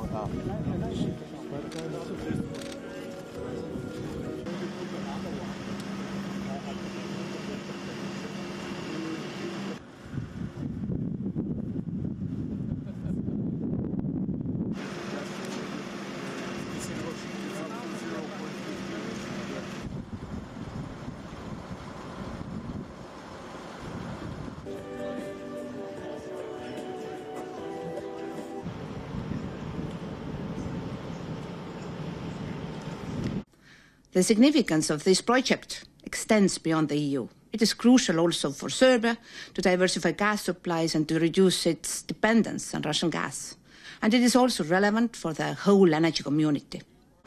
The significance of this project extends beyond the EU. It is crucial also for Serbia to diversify gas supplies and to reduce its dependence on Russian gas. And it is also relevant for the whole energy community.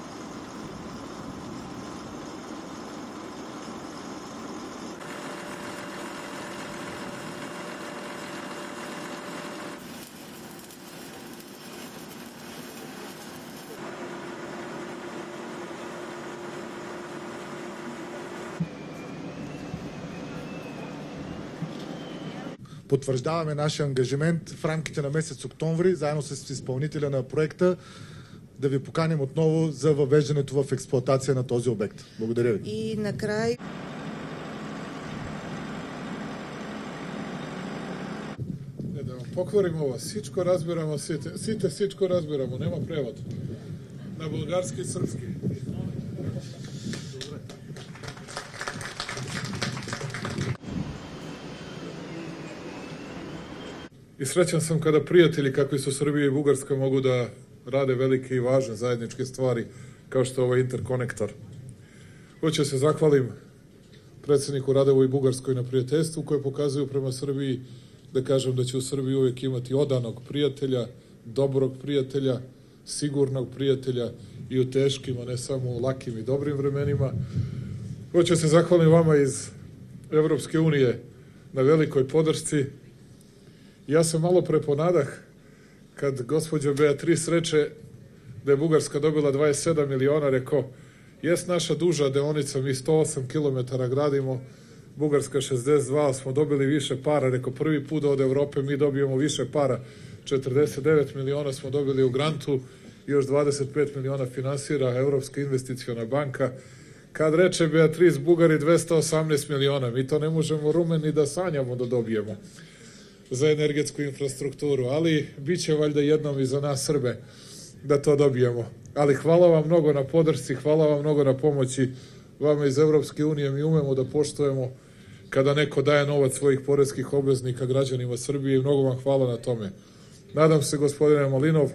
Потвърждаваме нашия ангажимент в рамките на месец октомври, заедно с изпълнителя на проекта, да ви поканим отново за въвеждането в експлоатация на този обект. Благодаря ви. И накрая... Да vam pokvarim ovo, всичко разбирamo, сите всичко разбирamo, nema prevod. Na bulgarski i srpski. I srećan sam kada prijatelji kakvi su Srbija i Bugarska mogu da rade velike i važne zajedničke stvari kao što je ovaj interkonektor. Hoće se zahvalim predsjedniku Radevu i Bugarskoj na prijateljstvu koje pokazuju prema Srbiji, da kažem da će u Srbiji uvijek imati odanog prijatelja, dobrog prijatelja, sigurnog prijatelja i u teškim, a ne samo u lakim i dobrim vremenima. Hoće se zahvalim vama iz Evropske unije na velikoj podršci. Ja sam malo preponadah kad gospođa Beatrice reče da je Bugarska dobila 27 miliona, rekao, jes naša duža deonica, mi 108 km gradimo, Bugarska 62, smo dobili više para, rekao, prvi put od Evrope mi dobijemo više para, 49 miliona smo dobili u grantu, još 25 miliona finansira Evropska investiciona banka. Kad reče Beatrice Bugari 218 miliona, mi to ne možemo Rumen ni da sanjamo da dobijemo za energetsku infrastrukturu, ali bit će valjda jednom i za nas Srbe da to dobijemo. Ali hvala vam mnogo na podršci, hvala vam mnogo na pomoći. Vama iz Evropske unije mi umemo da poštujemo kada neko daje novac svojih poreskih obveznika građanima Srbije i mnogo vam hvala na tome. Nadam se, gospodine Malinov,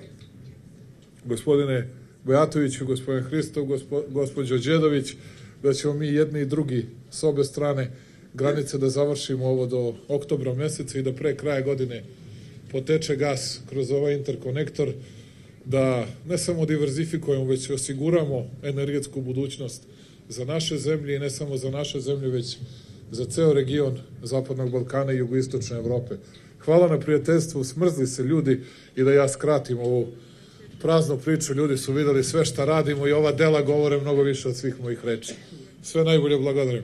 gospodine Bojatoviću, gospodine Hristov, gospođo Đedović, da ćemo mi jedni i drugi s obe strane granice da završimo ovo do oktobra meseca i da pre kraja godine poteče gas kroz ovaj interkonektor, da ne samo diverzifikujemo, već osiguramo energetsku budućnost za naše zemlje i ne samo za naše zemlje, već za ceo region Zapadnog Balkana i jugoistočne Evrope. Hvala na prijateljstvu, smrzli se ljudi i da ja skratim ovu praznu priču, ljudi su videli sve šta radimo i ova dela govore mnogo više od svih mojih reči. Sve najbolje, благодарим.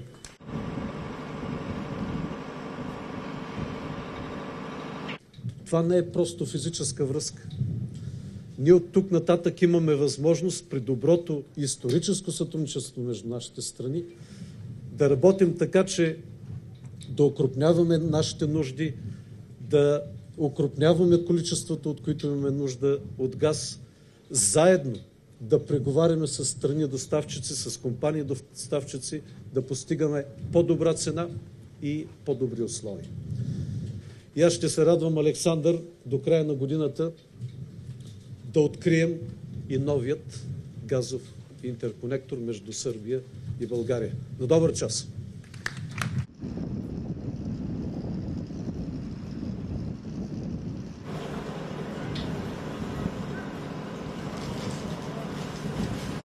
Това не е просто физическа връзка. Ние от тук нататък имаме възможност при доброто историческо сътрудничество между нашите страни да работим така, че да окрупняваме нашите нужди, да окрупняваме количеството, от които имаме нужда от газ, заедно да преговаряме с страни доставчици, с компании доставчици, да постигаме по-добра цена и по-добри условия. И аз ще се радвам, Александър, до края на годината да открием и новият газов интерконектор между Сърбия и България. На добър час!